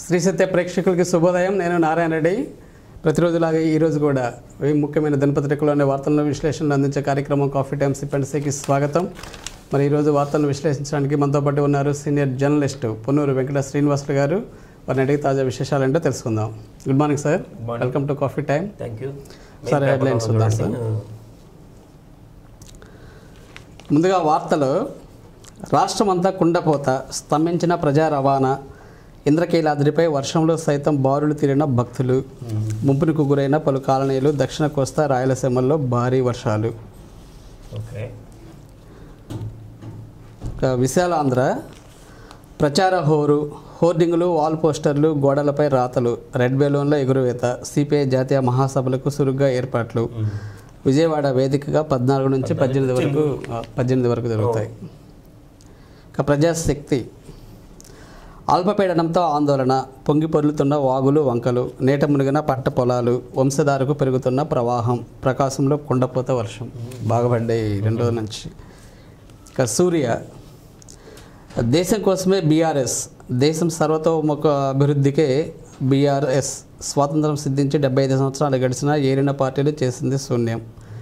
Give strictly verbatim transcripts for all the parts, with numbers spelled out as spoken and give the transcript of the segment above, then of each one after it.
శ్రీ సత్య ప్రేక్షకులకి శుభోదయం. నేను నారాయణ రెడ్డి. ప్రతిరోజులాగా ఈరోజు కూడా ముఖ్యమైన దినపత్రికలోని వార్తలను విశ్లేషణలు అందించే కార్యక్రమం కాఫీ టైమ్ సిప్ అండ్ సేకి స్వాగతం. మరి ఈరోజు వార్తలను విశ్లేషించడానికి మనతో పాటు ఉన్నారు సీనియర్ జర్నలిస్ట్ పొన్నూరు వెంకట శ్రీనివాసులు గారు. వారిని అడిగి తాజా విశేషాలంటే తెలుసుకుందాం. Good morning sir, welcome to coffee time. Thank you sir, headlines చూద్దాం సార్. ముందుగా వార్తలు. రాష్ట్రమంతా కుండపోత, స్తంభించిన ప్రజా రవాణా, ఇంద్రకీలాద్రిపై వర్షంలో సైతం బారులు తీరిన భక్తులు, ముంపునకు గురైన పలు కాలనీలు, దక్షిణ కోస్తా రాయలసీమల్లో భారీ వర్షాలు. ఓకే. విశాలాంధ్ర ప్రచార హోరు, హోర్డింగులు, వాల్ పోస్టర్లు, గోడలపై రాతలు, రెడ్ బెలూన్ల ఎగురువేత, సిపిఐ జాతీయ మహాసభలకు సురుగ్గా ఏర్పాట్లు. విజయవాడ వేదికగా పద్నాలుగు నుంచి పద్దెనిమిది వరకు పద్దెనిమిది వరకు జరుగుతాయి. ఇక ప్రజాశక్తి. అల్పపీడనంతో ఆందోళన, పొంగి పొర్లుతున్న వాగులు వంకలు, నీట మునిగిన పంట పొలాలు, వంశధారకు పెరుగుతున్న ప్రవాహం, ప్రకాశంలో కుండపోత వర్షం బాగా పడ్డాయి రెండు రోజుల నుంచి. ఇక సూర్య. దేశం కోసమే బీఆర్ఎస్, దేశం సర్వతోముఖ అభివృద్ధికే బీఆర్ఎస్, స్వాతంత్రం సిద్ధించి డెబ్బై ఐదు సంవత్సరాలు గడిచిన ఏలిన పార్టీలు చేసింది శూన్యం.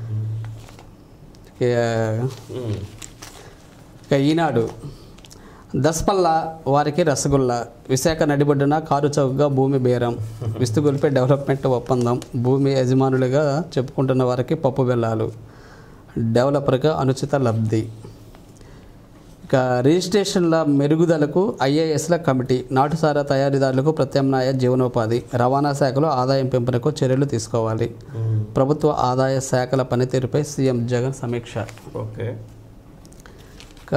ఇక ఈనాడు. దస్పల్లా వారికి రసగుల్లా, విశాఖ నడిబొడ్డున కారు చౌకగా భూమి బేరం, విస్తుగొల్పే డెవలప్మెంట్ ఒప్పందం, భూమి యజమానులుగా చెప్పుకుంటున్న వారికి పప్పు బెల్లాలు, డెవలపర్గా అనుచిత లబ్ధి. ఇక రిజిస్ట్రేషన్ల మెరుగుదలకు ఐఏఎస్ల కమిటీ, నాటుసారా తయారీదారులకు ప్రత్యామ్నాయ జీవనోపాధి, రవాణా శాఖలో ఆదాయం పెంపునకు చర్యలు తీసుకోవాలి, ప్రభుత్వ ఆదాయ శాఖల పనితీరుపై సీఎం జగన్ సమీక్ష. ఓకే. ఇక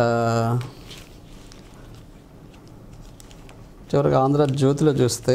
చివరిగా ఆంధ్ర జ్యోతిలో చూస్తే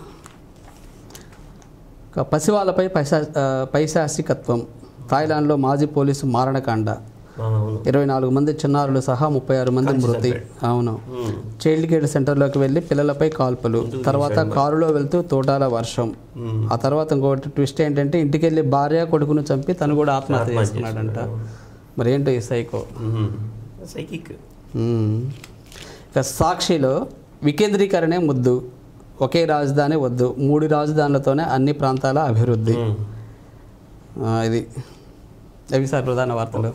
పసివాళ్ళపై పైశా పైశాసికత్వం, థాయిలాండ్లో మాజీ పోలీసు మారణకాండ, ఇరవై నాలుగు మంది చిన్నారులు సహా ముప్పై ఆరు మంది మృతి. అవును. చైల్డ్ కేర్ సెంటర్లోకి వెళ్ళి పిల్లలపై కాల్పులు, తర్వాత కారులో వెళ్తూ తోటాల వర్షం. ఆ తర్వాత ఇంకోటి ట్విస్ట్ ఏంటంటే ఇంటికి వెళ్ళి భార్య కొడుకును చంపి తను కూడా ఆత్మహత్య చేసుకున్నాడంట. మరి ఏంటో ఈ సైకో సైకిక్. ఇక సాక్షిలో వికేంద్రీకరణే ముద్దు, ఒకే రాజధాని వద్దు, మూడు రాజధానులతోనే అన్ని ప్రాంతాల అభివృద్ధి. ఇది అవి సార్ ప్రధాన వార్తలు.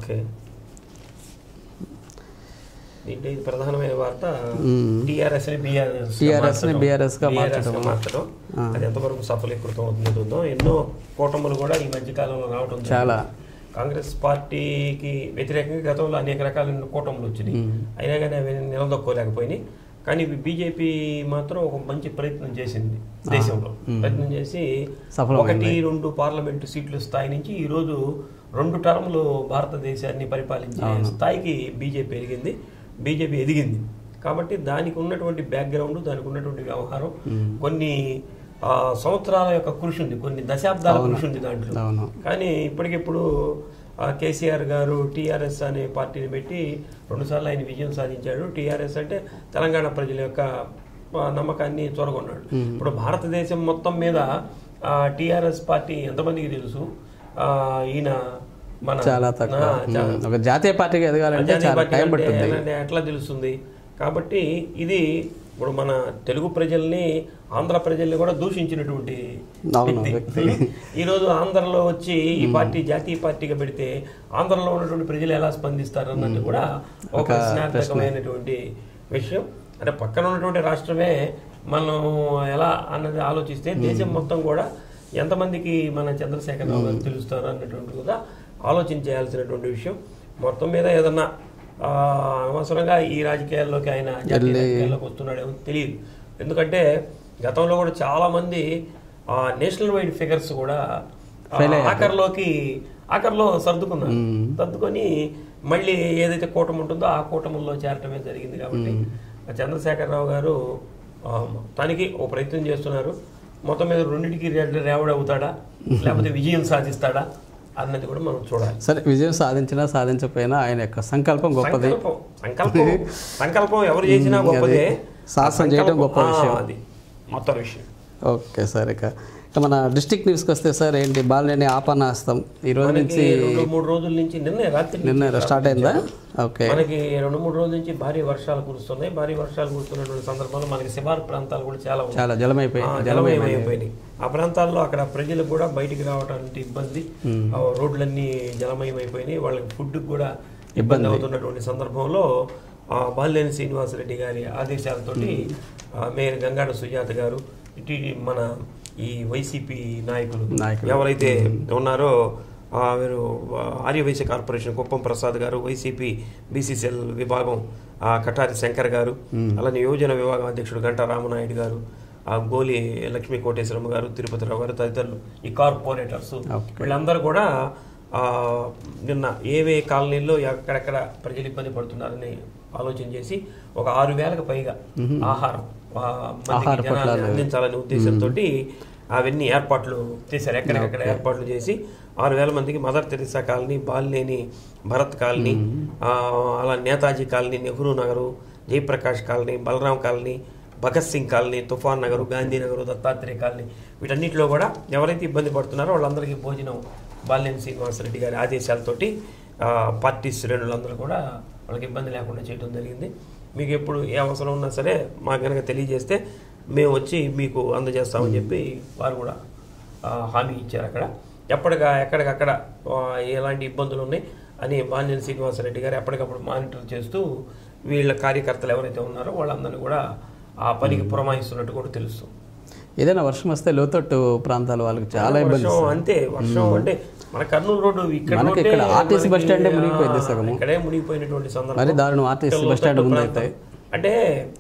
దీంట్లో ఇది ప్రధానమైన వార్త టీఆర్ఎస్ టీఆర్ఎస్ని బీఆర్ఎస్గా మార్చడం. మార్చడం అది ఎంతవరకు సఫలీకృతం అవుతుందో. ఎన్నో కూటములు కూడా ఈ మధ్యకాలంలో రావడం చాలా. కాంగ్రెస్ పార్టీకి వ్యతిరేకంగా గతంలో అనేక రకాలైన కూటములు వచ్చినాయి, అయినా కానీ అవి నిలదొక్కోలేకపోయినాయి. కానీ బీజేపీ మాత్రం ఒక మంచి ప్రయత్నం చేసింది, దేశంలో ప్రయత్నం చేసి ఒకటి రెండు పార్లమెంటు సీట్ల స్థాయి నుంచి ఈరోజు రెండు టర్ములు భారతదేశాన్ని పరిపాలించే స్థాయికి బీజేపీ ఎదిగింది, బీజేపీ ఎదిగింది. కాబట్టి దానికి ఉన్నటువంటి బ్యాక్గ్రౌండ్, దానికి ఉన్నటువంటి వ్యవహారం, కొన్ని సంవత్సరాల యొక్క కృషి ఉంది, కొన్ని దశాబ్దాల కృషి ఉంది దాంట్లో. కానీ ఇప్పటికిప్పుడు కేసీఆర్ గారు టీఆర్ఎస్ అనే పార్టీని పెట్టి రెండుసార్లు ఆయన విజయం సాధించాడు. టీఆర్ఎస్ అంటే తెలంగాణ ప్రజల యొక్క నమ్మకాన్ని చొరగొన్నాడు. ఇప్పుడు భారతదేశం మొత్తం మీద టీఆర్ఎస్ పార్టీ ఎంతమందికి తెలుసు? ఈయన మన చాలా తక్కువ. జాతీయ పార్టీకి ఎదగాలంటే ఎట్లా తెలుస్తుంది? కాబట్టి ఇది ఇప్పుడు మన తెలుగు ప్రజల్ని, ఆంధ్ర ప్రజల్ని కూడా దూషించినటువంటి వ్యక్తి. ఈరోజు ఆంధ్రలో వచ్చి ఈ పార్టీ జాతీయ పార్టీగా పెడితే ఆంధ్రలో ఉన్నటువంటి ప్రజలు ఎలా స్పందిస్తారు అన్నది కూడా ఒక ప్రశ్నార్థకమైనటువంటి విషయం. అంటే పక్కన ఉన్నటువంటి రాష్ట్రమే మనం ఎలా అన్నది ఆలోచిస్తే దేశం మొత్తం కూడా ఎంతమందికి మన చంద్రశేఖర్ రావు గారు తెలుస్తారు అన్నటువంటి కూడా ఆలోచన చేయాల్సినటువంటి విషయం. మొత్తం మీద ఏదన్నా అనవసరంగా ఈ రాజకీయాల్లోకి ఆయన జాతీయ రాజకీయాల్లోకి వస్తున్నాడేమో తెలియదు. ఎందుకంటే గతంలో కూడా చాలా మంది నేషనల్ వైడ్ ఫిగర్స్ కూడా ఆఖరిలోకి ఆఖరిలో సర్దుకున్నారు. సర్దుకొని మళ్ళీ ఏదైతే కూటమి ఉంటుందో ఆ కూటముల్లో చేరటమే జరిగింది. కాబట్టి చంద్రశేఖర్ రావు గారు తనకి ఓ ప్రయత్నం చేస్తున్నారు. మొత్తం మీద రెండింటికి రేవడి అవుతాడా లేకపోతే విజయం సాధిస్తాడా అన్నది కూడా మనం చూడాలి. సరే, విజయం సాధించినా సాధించకపోయినా ఆయన యొక్క సంకల్పం గొప్పది. సంకల్పం సంకల్పం ఎవరు చేసినా గొప్పదే, సాహసం చేయడం గొప్ప విషయం, అది మొత్తం విషయం. Okay sir. ఇక ఇక మన డిస్ట్రిక్ట్ న్యూస్కి వస్తే సార్ ఏంటి బాలినేని ఆపన్నాస్తం ఈ రోజు నుంచి రెండు మూడు రోజుల నుంచి నిన్న రాత్రి నిన్న స్టార్ట్ అయిందా? ఓకే. మనకి రెండు మూడు రోజుల నుంచి భారీ వర్షాలు కురుస్తున్నాయి. భారీ వర్షాలు కురుస్తున్నటువంటి సందర్భంలో మనకి శివారు ప్రాంతాలు కూడా చాలా చాలా జలమైపోయాయి జలమయమైపోయినాయి. ఆ ప్రాంతాల్లో అక్కడ ప్రజలకు కూడా బయటికి రావడానికి ఇబ్బంది, రోడ్లన్నీ జలమయమైపోయినాయి. వాళ్ళకి ఫుడ్ కూడా ఇబ్బంది అవుతున్నటువంటి సందర్భంలో బాలినేని శ్రీనివాసరెడ్డి గారి ఆదేశాలతోటి మేయర్ గంగాడ సుజాత గారు, మన ఈ వైసీపీ నాయకులు ఎవరైతే ఉన్నారో వీరు ఆర్యవైశ్య కార్పొరేషన్ కుప్పం ప్రసాద్ గారు, వైసీపీ బీసీసీఎల్ విభాగం కటారి శంకర్ గారు, అలానే యువజన విభాగం అధ్యక్షుడు గంటా రామనాయుడు గారు, గోలి లక్ష్మీ కోటేశ్వరమ్మ గారు, తిరుపతి రావు గారు తదితరులు ఈ కార్పొరేటర్స్ వీళ్ళందరూ కూడా నిన్న ఏవే కాలనీల్లో ఎక్కడెక్కడ ప్రజలు ఇబ్బంది పడుతున్నారని ఆలోచన చేసి ఒక ఆరు వేలకు పైగా ఆహారం అందించాలనే ఉద్దేశంతో అవన్నీ ఏర్పాట్లు చేశారు. ఎక్కడెక్కడ ఏర్పాట్లు చేసి ఆరు వేల మందికి Mother Teresa colony, Balineni Bharat colony, అలా Netaji colony, Nehru Nagar, Jayaprakash colony, Balaram colony, Bhagat Singh colony, Toofan Nagar, Gandhinagar, Dattatreya colony వీటన్నిటిలో కూడా ఎవరైతే ఇబ్బంది పడుతున్నారో వాళ్ళందరికీ భోజనం బాలినేని శ్రీనివాసరెడ్డి గారి ఆదేశాలతోటి పార్టీ శ్రేణులందరూ కూడా వాళ్ళకి ఇబ్బంది లేకుండా చేయడం జరిగింది. మీకు ఎప్పుడు ఏ అవసరం ఉన్నా సరే మాకు కనుక తెలియజేస్తే మేము వచ్చి మీకు అందజేస్తామని చెప్పి వారు కూడా హామీ ఇచ్చారు. అక్కడ ఎప్పటిగా ఎక్కడికక్కడ ఎలాంటి ఇబ్బందులు ఉన్నాయి అని బాలినేని శ్రీనివాసరెడ్డి గారు ఎప్పటికప్పుడు మానిటర్ చేస్తూ వీళ్ళ కార్యకర్తలు ఎవరైతే ఉన్నారో వాళ్ళందరినీ కూడా ఆ పనికి పురమాయిస్తున్నట్టు కూడా తెలుస్తుంది. ఏదైనా వర్షం వస్తే లోతట్టు ప్రాంతాల వాళ్ళకి చాలా ఇబ్బంది. అంతే వర్షం అంటే మన కర్నూలు రోడ్డు ఇక్కడ ఆర్టీసీ బస్ స్టాండ్ మునిగిపోయింది సగం, ఇక్కడే మునిగిపోయినటువంటి సందర్భం. మరి దారుణం ఆర్టీసీ బస్ స్టాండ్ ముందైతే అంటే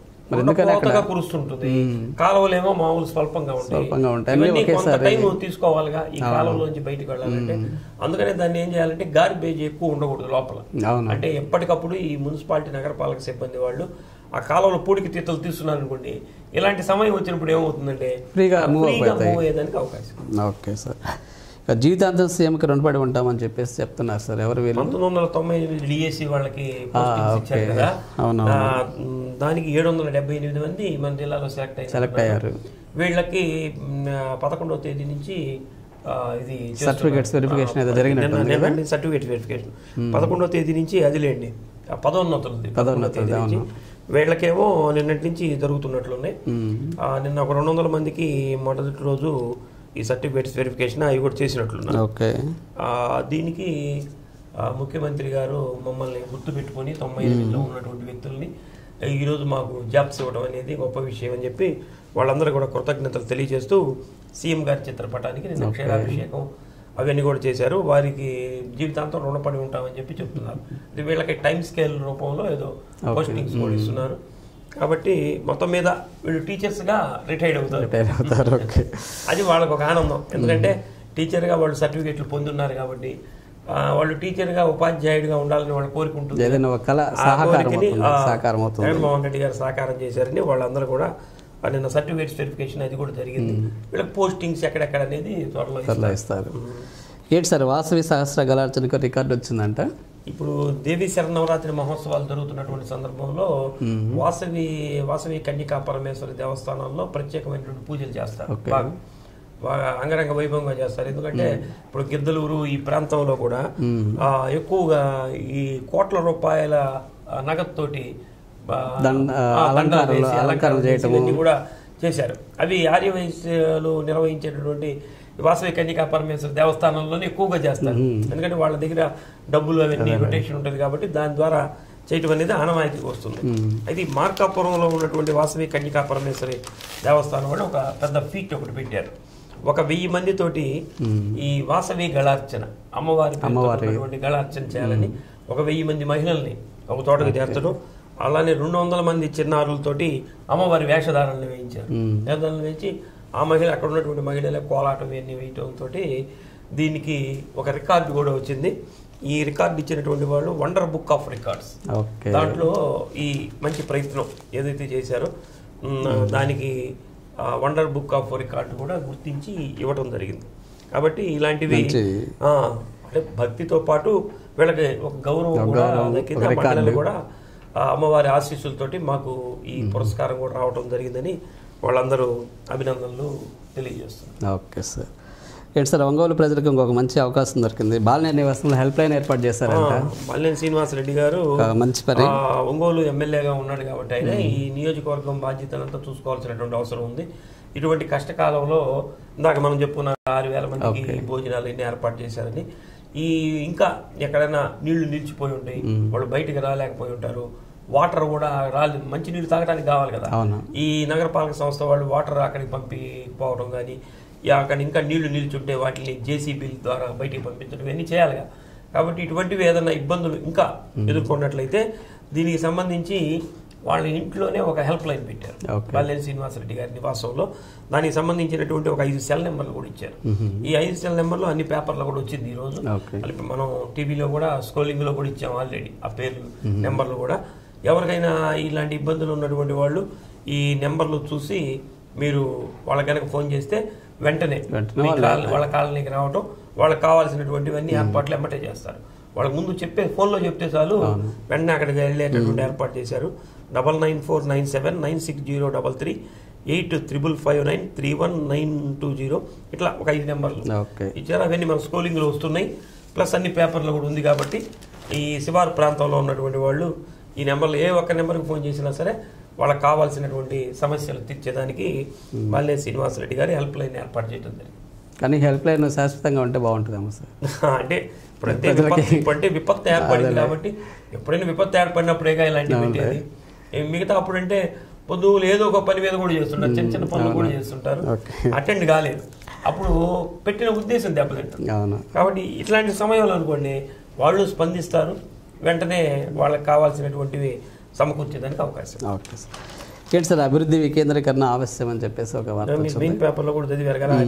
కోతగా కురుస్తుంటుంది, కాలువలేమో మామూలు స్వల్పంగా ఉంటాయి, కొంత టైం తీసుకోవాలిగా ఈ కాలువలోంచి బయటకు వెళ్ళాలంటే. అందుకనే దాన్ని ఏం చేయాలంటే గార్బేజ్ ఎక్కువ ఉండకూడదు లోపల. అంటే ఎప్పటికప్పుడు ఈ మున్సిపాలిటీ నగరపాలక సిబ్బంది వాళ్ళు ఆ కాలంలో పూడికి తీతలు తీస్తున్నారు అనుకోండి, ఇలాంటి సమయం వచ్చినప్పుడు ఏమవుతుందంటే ఫ్రీగా మూవ్ అయ్యేదానికి అవకాశం. Okay sir. జీవితాంతం సీఎంకి రుణపడి ఉంటామని చెప్పేసి చెప్తున్నారు సార్. ఎవరు వీళ్ళు? పంతొమ్మిది వందల తొంభై ఎనిమిది డిఎస్సి వాళ్ళకి ఇచ్చారు కదా, దానికి ఏడు వందల డెబ్బై ఎనిమిది మంది మన జిల్లాలో సెలెక్ట్ అయ్యారు సెలెక్ట్ అయ్యారు వీళ్ళకి పదకొండవ తేదీ నుంచి ఇది సర్టిఫికేట్స్ వెరిఫికేషన్ అయితే జరిగినట్టు. సర్టిఫికేట్ వెరిఫికేషన్ పదకొండవ తేదీ నుంచి అది లేండి పదోన్నతులు పదోన్నతులు వీళ్ళకేమో నిన్నటి నుంచి జరుగుతున్నట్లున్నాయి. నిన్న ఒక రెండు వందల మందికి మొదటి రోజు ఈ సర్టిఫికేట్స్ వెరిఫికేషన్ అవి కూడా చేసినట్లున్నారు. ఓకే. దీనికి ముఖ్యమంత్రి గారు మమ్మల్ని గుర్తుపెట్టుకొని తొంభై ఎనిమిదిలో ఉన్నటువంటి వ్యక్తుల్ని ఈరోజు మాకు జాబ్స్ ఇవ్వడం అనేది గొప్ప విషయం అని చెప్పి వాళ్ళందరూ కూడా కృతజ్ఞతలు తెలియజేస్తూ సీఎం గారి చిత్రపటానికి నిన్న క్షీరాభిషేకం అవన్నీ కూడా చేశారు. వారికి జీవితాంతం రుణపడి ఉంటామని చెప్పి చెప్తున్నారు. ఇది వీళ్ళకి టైం స్కేల్ రూపంలో ఏదో పోస్టింగ్స్ కూడా ఇస్తున్నారు. కాబట్టి మొత్తం మీద వీళ్ళు టీచర్స్గా రిటైర్డ్ అవుతారు. అది వాళ్ళకు ఒక ఆనందం. ఎందుకంటే టీచర్గా వాళ్ళు సర్టిఫికేట్లు పొందున్నారు కాబట్టి వాళ్ళు టీచర్గా ఉపాధ్యాయుడిగా ఉండాలని వాళ్ళు కోరుకుంటుంది. జగన్మోహన్ రెడ్డి గారు సహకారం చేశారని వాళ్ళందరూ కూడా నిన్న సర్టిఫికేట్స్ వెరిఫికేషన్ అది కూడా జరిగింది. వీళ్ళకి పోస్టింగ్స్ ఎక్కడెక్కడ అనేది త్వరలో ఇస్తారు. ఏంటి సార్ వాసవి సహస్ర గలార్చనకు రికార్డు వచ్చిందంట? ఇప్పుడు దేవీ శరన్నవరాత్రి మహోత్సవాలు జరుగుతున్నటువంటి సందర్భంలో వాసవి వాసవి కన్యకా పరమేశ్వరి దేవస్థానాల్లో ప్రత్యేకమైనటువంటి పూజలు చేస్తారు. బాగా బాగా అంగరంగ వైభవంగా చేస్తారు. ఎందుకంటే ఇప్పుడు గిద్దలూరు ఈ ప్రాంతంలో కూడా ఎక్కువగా ఈ కోట్ల రూపాయల నగదుతోటి అలంకారం చేయటం కూడా చేశారు. అవి ఆర్యవైశ్యులు నిర్వహించేటటువంటి వాసవి కన్యకా పరమేశ్వర దేవస్థానంలోనే ఎక్కువగా చేస్తారు. ఎందుకంటే వాళ్ళ దగ్గర డబ్బులు అవన్నీ రొటేషన్ ఉంటుంది కాబట్టి దాని ద్వారా చేయటం అనేది ఆనవాయితీకి వస్తుంది. అయితే మార్కాపురంలో ఉన్నటువంటి వాసవి కన్యకా పరమేశ్వరి దేవస్థానం వాళ్ళు ఒక పెద్ద ఫీట్ ఒకటి పెట్టారు. ఒక వెయ్యి మందితోటి ఈ వాసవి గళార్చన అమ్మవారి గళార్చన చేయాలని ఒక వెయ్యి మంది మహిళల్ని ఒక తోటకు చేర్చడం, అలానే రెండు వందల మంది చిన్నారులతోటి అమ్మవారి వేషధారాలను వేయించారు. వేషధారాలను వేయించి ఆ మహిళ అక్కడ ఉన్నటువంటి మహిళల కోలాటం ఇవన్నీ వేయటంతో దీనికి ఒక రికార్డు కూడా వచ్చింది. ఈ రికార్డు ఇచ్చినటువంటి వాళ్ళు వండర్ బుక్ ఆఫ్ రికార్డ్స్, దాంట్లో ఈ మంచి ప్రయత్నం ఏదైతే చేశారో దానికి వండర్ బుక్ ఆఫ్ రికార్డు కూడా గుర్తించి ఇవ్వటం జరిగింది. కాబట్టి ఇలాంటివి అంటే భక్తితో పాటు వీళ్ళకి ఒక గౌరవం కూడా దక్కింది. మహిళలు కూడా అమ్మవారి ఆశీస్సులతోటి మాకు ఈ పురస్కారం కూడా రావటం జరిగిందని వాళ్ళందరూ అభినందనలు తెలియజేస్తున్నాను. Okay sir. ఏంటి సార్, ఒంగోలు ప్రజలకు ఇంకొక మంచి అవకాశం దొరికింది. బాలినేని నివాసంలో హెల్ప్ లైన్ ఏర్పాటు చేశారంట. బాలినేని శ్రీనివాసరెడ్డి గారు మంచి పని. ఒంగోలు ఎమ్మెల్యేగా ఉన్నాడు కాబట్టి ఆయన ఈ నియోజకవర్గం బాధ్యతలంతా చూసుకోవాల్సినటువంటి అవసరం ఉంది. ఇటువంటి కష్టకాలంలో ఇందాక మనం చెప్పుకున్న ఆరు వేల మందికి భోజనాలు ఎన్ని ఏర్పాటు చేశారని, ఈ ఇంకా ఎక్కడైనా నీళ్లు నిలిచిపోయి ఉంటాయి, వాళ్ళు బయటికి రాలేకపోయి ఉంటారు, వాటర్ కూడా రాలేదు, మంచి నీళ్ళు తాగడానికి కావాలి కదా. ఈ నగరపాలక సంస్థ వాళ్ళు వాటర్ అక్కడికి పంపిపోవడం కానీ, అక్కడ ఇంకా నీళ్లు నిల్చుంటే వాటిని జేసీబీల ద్వారా బయటికి పంపించడం ఇవన్నీ చేయాలి కదా. కాబట్టి ఇటువంటివి ఏదైనా ఇబ్బందులు ఇంకా ఎదుర్కొన్నట్లయితే దీనికి సంబంధించి వాళ్ళ ఇంట్లోనే ఒక హెల్ప్ లైన్ పెట్టారు బాలినేని శ్రీనివాసరెడ్డి గారి నివాసంలో. దానికి సంబంధించినటువంటి ఒక ఐదు సెల్ నెంబర్లు కూడా ఇచ్చారు. ఈ ఐదు సెల్ నెంబర్లు అన్ని పేపర్లో కూడా వచ్చింది ఈరోజు. మనం టీవీలో కూడా స్క్రోలింగ్లో కూడా ఇచ్చాం ఆల్రెడీ ఆ పేర్లు నెంబర్లు కూడా. ఎవరికైనా ఇలాంటి ఇబ్బందులు ఉన్నటువంటి వాళ్ళు ఈ నెంబర్లు చూసి మీరు వాళ్ళ కనుక ఫోన్ చేస్తే వెంటనే వాళ్ళ కాలనీకి రావటం, వాళ్ళకి కావాల్సినటువంటివన్నీ ఏర్పాట్లు ఎమ్మటే చేస్తారు. వాళ్ళకి ముందు చెప్పే ఫోన్లో చెప్తే చాలు వెంటనే అక్కడికి వెళ్ళేటటువంటి ఏర్పాటు చేశారు. Double nine four nine seven nine six zero double three eight triple five nine three one nine two zero ఇట్లా ఒక ఐదు నెంబర్లు ఇచ్చారు. అవన్నీ మన స్క్రోలింగ్లో వస్తున్నాయి. ప్లస్ అన్ని పేపర్లో కూడా ఉంది కాబట్టి ఈ శివారు ప్రాంతంలో ఉన్నటువంటి వాళ్ళు ఈ నెంబర్లో ఏ ఒక్క నెంబర్కి ఫోన్ చేసినా సరే వాళ్ళకి కావాల్సినటువంటి సమస్యలు తీర్చేదానికి బాలినేని శ్రీనివాసరెడ్డి గారి హెల్ప్ లైన్ ఏర్పాటు చేయడం జరిగింది. కానీ హెల్ప్ లైన్ శాశ్వతంగా ఉంటే బాగుంటుందేమో సార్. అంటే ఇప్పుడంటే ఇప్పుడంటే విపత్తు ఏర్పడింది కాబట్టి ఎప్పుడైనా విపత్తు ఏర్పడినప్పుడేగా ఇలాంటివి పెట్టేది. మిగతా అప్పుడంటే పొద్దులు ఏదో ఒక పని మీద కూడా చేస్తుంటారు, చిన్న చిన్న పనులు కూడా చేస్తుంటారు, అటెండ్ కాలేదు, అప్పుడు పెట్టిన ఉద్దేశం దెబ్బతింటుంది. కాబట్టి ఇట్లాంటి సమయంలో అనుకోండి వాళ్ళు స్పందిస్తారు, వెంటనే వాళ్ళకి కావాల్సినటువంటివి సమకూర్చేదానికి అవకాశం. Okay sir. ఏంటి సార్, అభివృద్ధి వికేంద్రీకరణ ఆవశ్యం అని చెప్పేసి ఒక మెయిన్ పేపర్లో కూడా చదివారు కదా,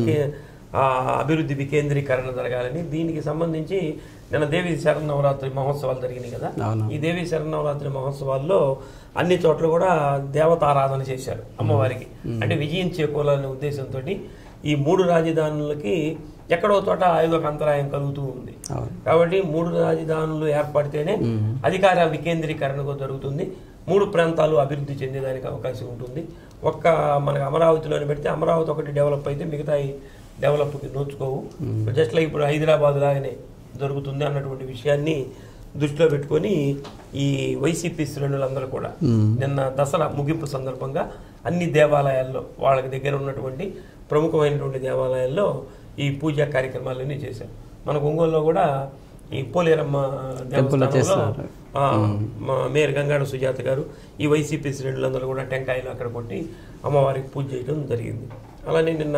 అభివృద్ధి వికేంద్రీకరణ జరగాలని. దీనికి సంబంధించి నిన్న దేవి శరన్నవరాత్రి మహోత్సవాలు జరిగినాయి కదా. ఈ దేవి శరన్నవరాత్రి మహోత్సవాల్లో అన్ని చోట్ల కూడా దేవతారాధన చేశారు అమ్మవారికి. అంటే విజయం చేకూరాలనే ఉద్దేశంతో ఈ మూడు రాజధానులకి ఎక్కడో చోట ఏదో ఒక అంతరాయం కలుగుతూ ఉంది. కాబట్టి మూడు రాజధానులు ఏర్పడితేనే అధికార వికేంద్రీకరణ జరుగుతుంది, మూడు ప్రాంతాలు అభివృద్ధి చెందేదానికి అవకాశం ఉంటుంది. ఒక్క మనకు అమరావతిలోనే పెడితే అమరావతి ఒకటి డెవలప్ అయితే మిగతా డెవలప్కి నోచుకోవు. జస్ట్ లైక్ ఇప్పుడు హైదరాబాద్ లాగానే జరుగుతుంది అన్నటువంటి విషయాన్ని దృష్టిలో పెట్టుకొని ఈ వైసీపీ శ్రేణులందరూ కూడా నిన్న దసరా ముగింపు సందర్భంగా అన్ని దేవాలయాల్లో వాళ్ళకి దగ్గర ఉన్నటువంటి ప్రముఖమైనటువంటి దేవాలయాల్లో ఈ పూజా కార్యక్రమాలన్నీ చేశారు. మనకు ఒంగోలులో కూడా ఈ పోలేరమ్మ దేవస్థానంలో మేయర్ గంగాడ సుజాత గారు ఈ వైసీపీ శ్రేణులందరూ కూడా టెంకాయలు అక్కడ కొట్టి అమ్మవారికి పూజ చేయడం జరిగింది. అలానే నిన్న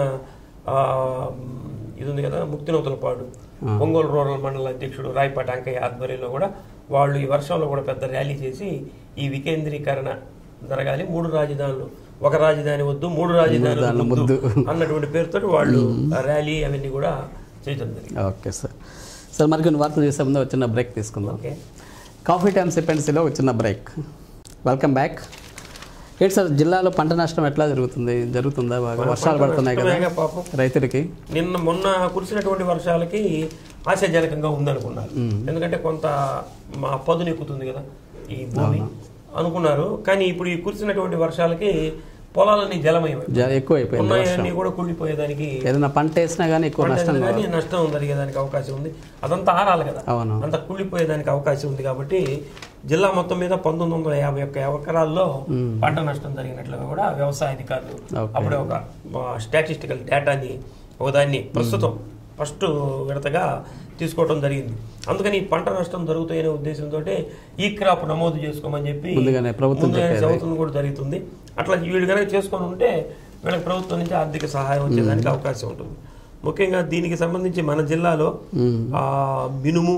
ఇది ఉంది కదా ముక్తినూతలపాడు ఒంగోలు రూరల్ మండల అధ్యక్షుడు రాయపాటి అంకయ్య ఆధ్వర్యంలో కూడా వాళ్ళు ఈ వర్షంలో కూడా పెద్ద ర్యాలీ చేసి ఈ వికేంద్రీకరణ జరగాలి, మూడు రాజధానులు ఒక రాజధాని వద్దు మూడు రాజధానులు వద్దు అన్నటువంటి పేరుతో వాళ్ళు ర్యాలీ అవన్నీ కూడా చేయడం జరిగింది. Okay sir. సార్ మరి కొన్ని వార్తలు చేసే ముందు వచ్చిన బ్రేక్ తీసుకుందాం. ఓకే, కాఫీ టైమ్ సిపెన్సీలో వచ్చిన బ్రేక్. Welcome back. ఏంటి సార్, జిల్లాలో పంట నష్టం ఎట్లా జరుగుతుంది? జరుగుతుందా? బాగా వర్షాలు పడుతున్నాయి కదా పాపం రైతులకి. నిన్న మొన్న కురిసినటువంటి వర్షాలకి ఆశాజనకంగా ఉందనుకున్నారు, ఎందుకంటే కొంత మా పదును ఎక్కుతుంది కదా ఈ భూమి అనుకున్నారు. కానీ ఇప్పుడు ఈ కురిసినటువంటి వర్షాలకి పొలాలన్నీ జలమయం ఎక్కువైపోయి కూడా కుళ్ళిపోయేదానికి ఏదైనా పంట వేసినా కానీ ఎక్కువ నష్టం నష్టం జరిగేదానికి అవకాశం ఉంది. అదంతా ఆరాలి కదా, అంతా కుళ్ళిపోయేదానికి అవకాశం ఉంది. కాబట్టి జిల్లా మొత్తం మీద పంతొమ్మిది వందల యాభై ఒక్క ఎకరాల్లో పంట నష్టం జరిగినట్లుగా కూడా వ్యవసాయ అధికారులు అప్పుడే ఒక స్టాటిస్టికల్ డేటాని ఒకదాన్ని ప్రస్తుతం ఫస్ట్ విడతగా తీసుకోవడం జరిగింది. అందుకని పంట నష్టం జరుగుతాయనే ఉద్దేశంతో ఈ క్రాప్ నమోదు చేసుకోమని చెప్పి ప్రభుత్వం కూడా జరుగుతుంది. అట్లా వీళ్ళు కనుక చేసుకొని ఉంటే వీళ్ళకి ప్రభుత్వం నుంచి ఆర్థిక సహాయం వచ్చేదానికి అవకాశం ఉంటుంది. ముఖ్యంగా దీనికి సంబంధించి మన జిల్లాలో మినుము,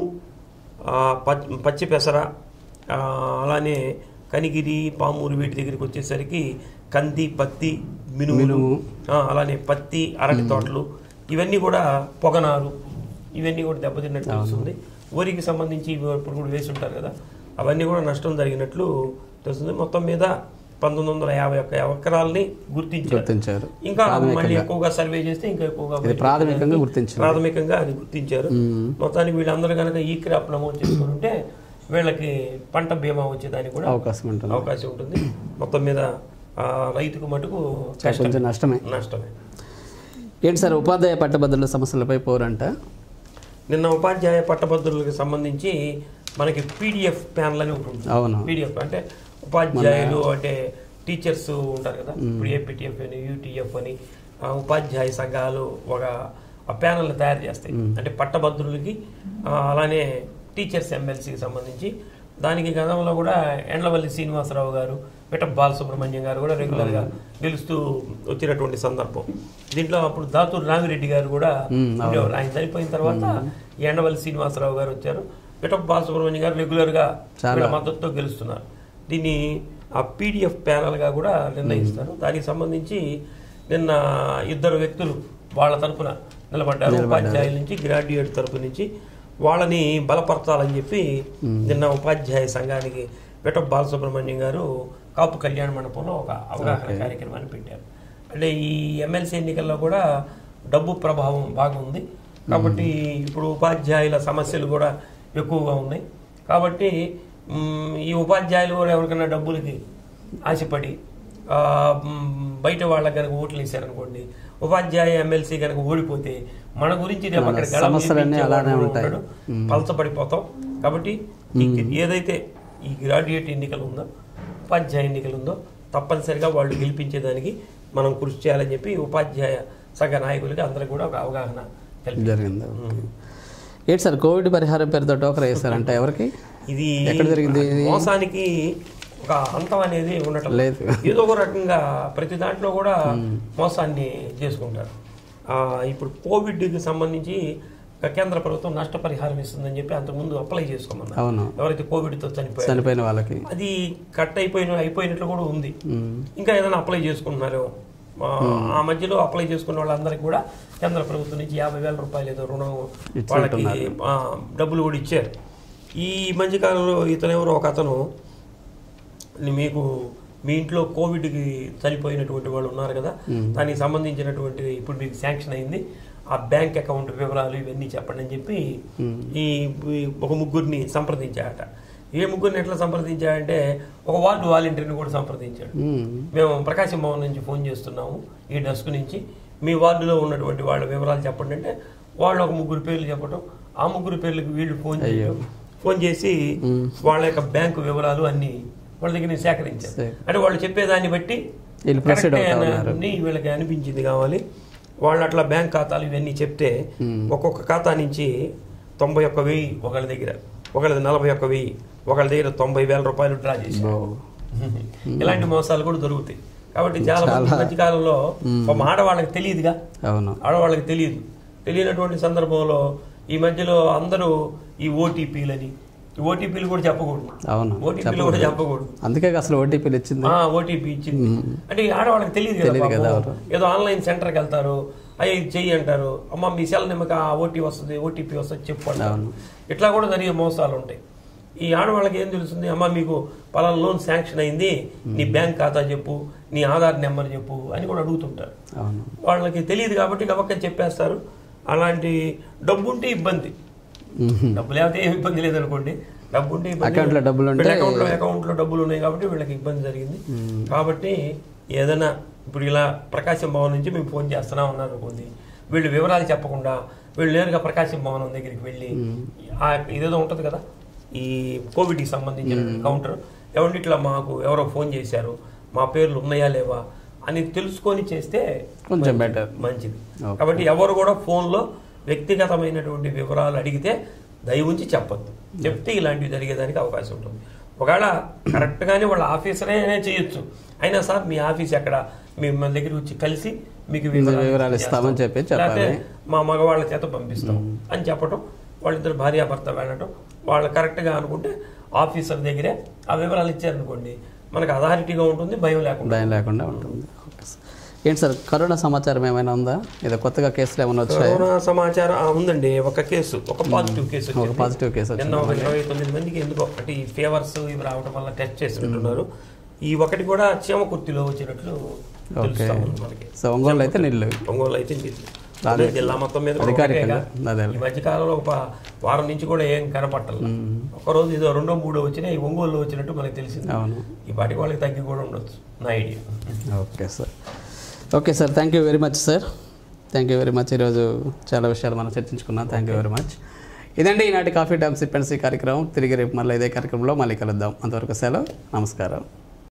పచ్చి పెసర, అలానే కనిగిరి, పామూరు వీటి దగ్గరికి వచ్చేసరికి కంది, పత్తి, మినుములు, అలానే పత్తి, అరటి తోటలు ఇవన్నీ కూడా పొగనారు ఇవన్నీ కూడా దెబ్బతిన్నట్టు తెలుస్తుంది. వరికి సంబంధించి ఇప్పుడు కూడా వేసి ఉంటారు కదా, అవన్నీ కూడా నష్టం జరిగినట్లు తెలుస్తుంది. మొత్తం మీద పంతొమ్మిది వందల యాభై ఒక్క ఎకరాలని గుర్తించారు. ఇంకా మళ్ళీ ఎక్కువగా సర్వే చేస్తే ఇంకా ఎక్కువగా ప్రాథమికంగా గుర్తించారు ప్రాథమికంగా అది గుర్తించారు. మొత్తానికి వీళ్ళందరూ కనుక ఈ క్రాప్ నమోదు చేసుకుని ఉంటే వీళ్ళకి పంట బీమా వచ్చేదానికి కూడా అవకాశం ఉంటుంది అవకాశం ఉంటుంది మొత్తం మీద రైతుకు మటుకు నష్టమే నష్టమే ఏంటి సార్ ఉపాధ్యాయ పట్టభద్రుల సమస్యలపై పోరంట? నిన్న ఉపాధ్యాయ పట్టభద్రులకు సంబంధించి మనకి పీడిఎఫ్ ప్యానల్ అని ఉంటుంది. అవును, పీడిఎఫ్ అంటే ఉపాధ్యాయులు అంటే టీచర్స్ ఉంటారు కదా, ఇప్పుడు ఏపీటీఎఫ్ అని యూటీఎఫ్ అని ఉపాధ్యాయ సంఘాలు ఒక ప్యానల్ తయారు చేస్తాయి. అంటే పట్టభద్రులకి అలానే టీచర్స్ ఎమ్మెల్సీకి సంబంధించి. దానికి గతంలో కూడా ఎండ్లవల్లి శ్రీనివాసరావు గారు, పిట బాలసుబ్రహ్మణ్యం గారు కూడా రెగ్యులర్గా గెలుస్తూ వచ్చినటువంటి సందర్భం. దీంట్లో అప్పుడు దాతూరు రామిరెడ్డి గారు కూడా ఉండేవారు. ఆయన చనిపోయిన తర్వాత ఎండవల్లి శ్రీనివాసరావు గారు వచ్చారు. పిట బాలసుబ్రహ్మణ్యం గారు రెగ్యులర్గా మద్దతుతో గెలుస్తున్నారు. దీన్ని ఆ పీడిఎఫ్ ప్యానల్గా కూడా నిర్ణయిస్తారు. దానికి సంబంధించి నిన్న ఇద్దరు వ్యక్తులు వాళ్ళ తరఫున నిలబడ్డారు. ఉపాధ్యాయుల నుంచి, గ్రాడ్యుయేట్ తరఫు నుంచి వాళ్ళని బలపరచాలని చెప్పి నిన్న ఉపాధ్యాయ సంఘానికి పిట బాలసుబ్రహ్మణ్యం గారు కాపు కళ్యాణ మండపంలో ఒక అవగాహన కార్యక్రమాన్ని పెట్టారు. అంటే ఈ ఎమ్మెల్సీ ఎన్నికల్లో కూడా డబ్బు ప్రభావం బాగుంది కాబట్టి ఇప్పుడు ఉపాధ్యాయుల సమస్యలు కూడా ఎక్కువగా ఉన్నాయి. కాబట్టి ఈ ఉపాధ్యాయులు కూడా ఎవరికైనా డబ్బులకి ఆశపడి బయట వాళ్ళకి కనుక ఓట్లు వేసారనుకోండి, ఉపాధ్యాయ ఎమ్మెల్సీ కనుక ఓడిపోతే మన గురించి రేపు అక్కడ పలచబడిపోతాం. కాబట్టి ఏదైతే ఈ గ్రాడ్యుయేట్ ఎన్నికలు ఉందో, ఉపాధ్యాయ ఎన్నికలు ఉందో తప్పనిసరిగా వాళ్ళు గెలిపించేదానికి మనం కృషి చేయాలని చెప్పి ఉపాధ్యాయ సంఘ నాయకులకి అందరికి కూడా ఒక అవగాహన జరిగింది. ఏంటి సార్ కోవిడ్ పరిహారం పేరుతో టోకరా వేశారంటే ఎవరికి? ఇది ఎక్కడ జరిగింది? మోసానికి ఒక అంతం అనేది ఉండటం లేదు. ఏదో ఒక రకంగా ప్రతి దాంట్లో కూడా మోసాన్ని చేసుకుంటారు. ఇప్పుడు కోవిడ్కి సంబంధించి కేంద్ర ప్రభుత్వం నష్టపరిహారం ఇస్తుందని చెప్పి అంతకుముందు అప్లై చేసుకోమన్నారు. ఎవరైతే కోవిడ్తో చనిపోయారు చనిపోయిన వాళ్ళకి అది కట్ అయిపోయిన అయిపోయినట్లు కూడా ఉంది. ఇంకా ఏదైనా అప్లై చేసుకుంటున్నారో ఆ మధ్యలో అప్లై చేసుకున్న వాళ్ళందరికీ కూడా కేంద్ర ప్రభుత్వం నుంచి యాభై వేల రూపాయలు ఏదో రుణం వాళ్ళకి డబ్బులు కూడా ఇచ్చారు. ఈ మధ్యకాలంలో ఇతను ఎవరో ఒక అతను మీకు మీ ఇంట్లో కోవిడ్కి చనిపోయినటువంటి వాళ్ళు ఉన్నారు కదా, దానికి సంబంధించినటువంటి ఇప్పుడు మీకు శాంక్షన్ అయింది, ఆ బ్యాంక్ అకౌంట్ వివరాలు ఇవన్నీ చెప్పండి అని చెప్పి ఈ ఒక ముగ్గురిని సంప్రదించాడట. ఏ ముగ్గురిని ఎట్లా సంప్రదించాడంటే ఒక వార్డు వాలంటీర్ని కూడా సంప్రదించాడు. మేము ప్రకాశం భవన్ నుంచి ఫోన్ చేస్తున్నాము ఈ డెస్క్ నుంచి, మీ వార్డులో ఉన్నటువంటి వాళ్ళ వివరాలు చెప్పండి అంటే వాళ్ళు ఒక ముగ్గురు పేర్లు చెప్పడం, ఆ ముగ్గురు పేర్లకు వీళ్ళు ఫోన్ చేయడం, ఫోన్ చేసి వాళ్ళ యొక్క బ్యాంకు వివరాలు అన్ని వాళ్ళ దగ్గర నేను సేకరించాను. అంటే వాళ్ళు చెప్పేదాన్ని బట్టి వీళ్ళకి అనిపించింది కావాలి. వాళ్ళు అట్లా బ్యాంక్ ఖాతాలు ఇవన్నీ చెప్తే ఒక్కొక్క ఖాతా నుంచి తొంభై ఒక్క వెయ్యి ఒకళ్ళ దగ్గర, ఒకళ్ళది నలభై ఒక్క వెయ్యి, ఒకళ్ళ దగ్గర తొంభై వేల రూపాయలు డ్రా చేశారు. ఇలాంటి మోసాలు కూడా దొరుకుతాయి. కాబట్టి చాలా మంది మధ్యకాలంలో ఆడవాళ్ళకి తెలియదుగా, ఆడవాళ్ళకి తెలియదు. తెలియనటువంటి సందర్భంలో ఈ మధ్యలో అందరూ ఈ ఓటీపీలని ఓటీపీలు కూడా చెప్పకూడదు. ఓటీపీలు కూడా చెప్పకూడదు. అందుకే అసలు ఓటీపీలు ఇచ్చింది, ఓటీపీ ఇచ్చింది అంటే ఆడవాళ్ళకి తెలియదు కదా. ఏదో ఆన్లైన్ సెంటర్కి వెళ్తారు, అయ్యి చెయ్యి అంటారు, అమ్మ మీ సెల్ నెంబర్కి ఆ ఓటీ వస్తుంది, ఓటీపీ వస్తుంది చెప్పండి. ఇట్లా కూడా జరిగే మోసాలు ఉంటాయి. ఈ ఆడవాళ్ళకి ఏం తెలుస్తుంది, అమ్మ మీకు పలానా లోన్ శాంక్షన్ అయింది, నీ బ్యాంక్ ఖాతా చెప్పు, నీ ఆధార్ నెంబర్ చెప్పు అని కూడా అడుగుతుంటారు. వాళ్ళకి తెలియదు కాబట్టి గబక్కని చెప్పేస్తారు. అలాంటి డబ్బు ఉంటే ఇబ్బంది, డబ్బు లేకపోతే ఏమి ఇబ్బంది లేదనుకోండి. డబ్బు ఉంటే అకౌంట్లో అకౌంట్లో అకౌంట్లో డబ్బులు ఉన్నాయి కాబట్టి వీళ్ళకి ఇబ్బంది జరిగింది. కాబట్టి ఏదైనా ఇప్పుడు ఇలా ప్రకాశం భవన్ నుంచి మేము ఫోన్ చేస్తున్నాం అన్నారు అనుకోండి, వీళ్ళు వివరాలు చెప్పకుండా వీళ్ళు నేరుగా ప్రకాశం భవనం దగ్గరికి వెళ్ళి ఇదేదో ఉంటుంది కదా ఈ కోవిడ్కి సంబంధించిన కౌంటర్, ఎవరి ఇట్లా మాకు ఎవరో ఫోన్ చేశారు, మా పేర్లు ఉన్నాయా లేవా అని తెలుసుకొని చేస్తే కొంచెం బెటర్, మంచిది. కాబట్టి ఎవరు కూడా ఫోన్లో వ్యక్తిగతమైనటువంటి వివరాలు అడిగితే దయవుంచి చెప్పద్దు. చెప్తే ఇలాంటివి జరిగేదానికి అవకాశం ఉంటుంది. ఒకవేళ కరెక్ట్గానే వాళ్ళ ఆఫీసరే చేయొచ్చు, అయినా సార్ మీ ఆఫీస్ ఎక్కడ, మేము మన దగ్గర వచ్చి కలిసి మీకు వివరాలు ఇస్తామని చెప్పి లేకపోతే మా మగవాళ్ళ చేత పంపిస్తాం అని చెప్పటం, వాళ్ళిద్దరు భార్యాభర్త వెళ్ళటం, వాళ్ళు కరెక్ట్గా అనుకుంటే ఆఫీసర్ దగ్గరే ఆ వివరాలు ఇచ్చారనుకోండి మనకు అథారిటీగా ఉంటుంది, భయం లేకుండా భయం లేకుండా ఉంటుంది. ఏంటి సార్ కరోనా సమాచారం ఏమైనా ఉందా? ఏదో కొత్తగా కేసులు ఏమైనా వచ్చాయి? కరోనా సమాచారం ఉందండి. ఒక కేసు, ఒక పాజిటివ్ కేసు, ఒక పాజిటివ్ కేసు నిన్న ఒక ఇరవై తొమ్మిది మందికి ఎందుకో అంటే ఈ ఫీవర్స్ ఇవి రావడం వల్ల టెస్ట్ చేస్తుంటున్నారు. ఈ ఒకటి కూడా చీమకుర్తిలో వచ్చినట్లు మనకి. సో ఒంగోలు అయితే నిల్లు, ఒంగోలు అయితే జిల్లా మొత్తం మీద ఈ మధ్యకాలంలో ఒక వారం నుంచి కూడా ఏం కనపట్టాలి. ఒకరోజు ఏదో రెండో మూడో వచ్చినా ఈ ఒంగోలులో వచ్చినట్టు మనకు తెలిసింది. ఈ పాటికి వాళ్ళకి తగ్గి కూడా ఉండొచ్చు నా idea. Okay sir, okay sir, thank you very much sir. Thank you very much. ఈరోజు చాలా విషయాలు మనం చర్చించుకున్నాం. Thank you very much. ఇదండి ఈనాటి coffee time sip and see కార్యక్రమం. తిరిగి రేపు మళ్ళీ ఇదే కార్యక్రమంలో మళ్ళీ కలుద్దాం. అంతవరకు సెలవు. నమస్కారం.